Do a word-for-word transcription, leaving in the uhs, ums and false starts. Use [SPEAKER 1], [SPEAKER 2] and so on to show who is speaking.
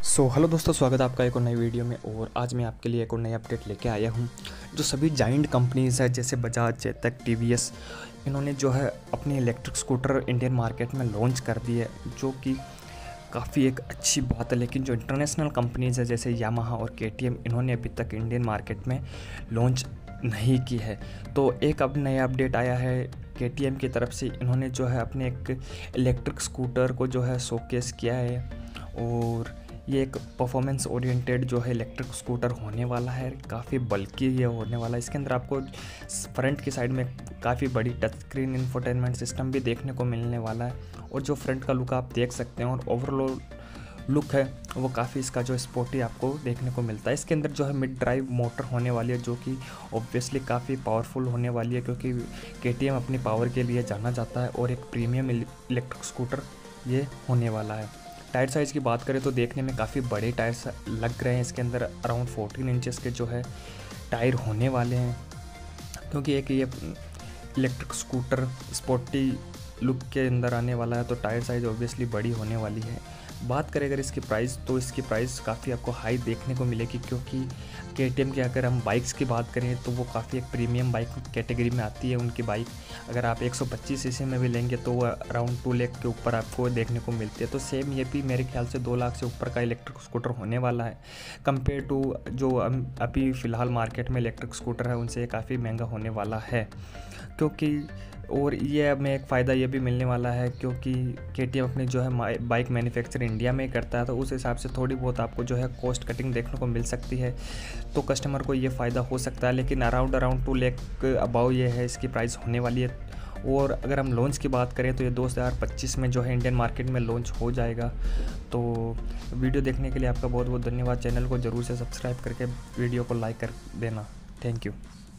[SPEAKER 1] So hello दोस्तों, स्वागत है आपका एक और नई वीडियो में। और आज मैं आपके लिए एक और नई अपडेट लेके आया हूँ। जो सभी जाइंट कंपनीज़ है जैसे बजाज, चेतक, टीवीएस, इन्होंने जो है अपनी इलेक्ट्रिक स्कूटर इंडियन मार्केट में लॉन्च कर दी है, जो कि काफ़ी एक अच्छी बात है। लेकिन जो इंटरनेशनल कंपनीज़ है जैसे यामाहा और केटीएम, इन्होंने अभी तक इंडियन मार्केट में लॉन्च नहीं की है। तो एक अब नया अपडेट आया है केटीएम की तरफ से। इन्होंने जो है अपने एक इलेक्ट्रिक स्कूटर को जो है शोकेस किया है, और ये एक परफॉर्मेंस ओरिएंटेड जो है इलेक्ट्रिक स्कूटर होने वाला है। काफ़ी बल्कि ये होने वाला है। इसके अंदर आपको फ्रंट की साइड में काफ़ी बड़ी टच स्क्रीन इंफोटेनमेंट सिस्टम भी देखने को मिलने वाला है, और जो फ्रंट का लुक आप देख सकते हैं और ओवरऑल लुक है वो काफ़ी इसका जो स्पोर्टी आपको देखने को मिलता है। इसके अंदर जो है मिड ड्राइव मोटर होने वाली है, जो कि ऑब्वियसली काफ़ी पावरफुल होने वाली है, क्योंकि केटीएम अपनी पावर के लिए जाना जाता है, और एक प्रीमियम इलेक्ट्रिक स्कूटर ये होने वाला है। टायर साइज़ की बात करें तो देखने में काफ़ी बड़े टायर्स लग रहे हैं। इसके अंदर अराउंड फोर्टीन इंचेस के जो है टायर होने वाले हैं, क्योंकि एक ये इलेक्ट्रिक स्कूटर स्पोर्टी लुक के अंदर आने वाला है, तो टायर साइज़ ऑब्वियसली बड़ी होने वाली है। बात करें अगर इसकी प्राइस, तो इसकी प्राइस काफ़ी आपको हाई देखने को मिलेगी, क्योंकि केटीएम की अगर हम बाइक्स की बात करें तो वो काफ़ी एक प्रीमियम बाइक कैटेगरी में आती है उनकी बाइक। अगर आप एक सौ पच्चीस सीसी में भी लेंगे तो वो अराउंड टू लाख के ऊपर आपको देखने को मिलती है। तो सेम ये भी मेरे ख्याल से दो लाख से ऊपर का इलेक्ट्रिक स्कूटर होने वाला है, कंपेयर टू जो अभी फ़िलहाल मार्केट में इलेक्ट्रिक स्कूटर है उनसे काफ़ी महंगा होने वाला है। क्योंकि और ये अब में एक फ़ायदा ये भी मिलने वाला है, क्योंकि केटीएम अपनी जो है बाइक मैन्युफैक्चर इंडिया में करता है, तो उस हिसाब से थोड़ी बहुत आपको जो है कॉस्ट कटिंग देखने को मिल सकती है, तो कस्टमर को ये फ़ायदा हो सकता है। लेकिन around around two lakh about ये है इसकी प्राइस होने वाली है। और अगर हम लॉन्च की बात करें तो ये दो हज़ार पच्चीस में जो है इंडियन मार्केट में लॉन्च हो जाएगा। तो वीडियो देखने के लिए आपका बहुत बहुत धन्यवाद। चैनल को ज़रूर से सब्सक्राइब करके वीडियो को लाइक कर देना। Thank you.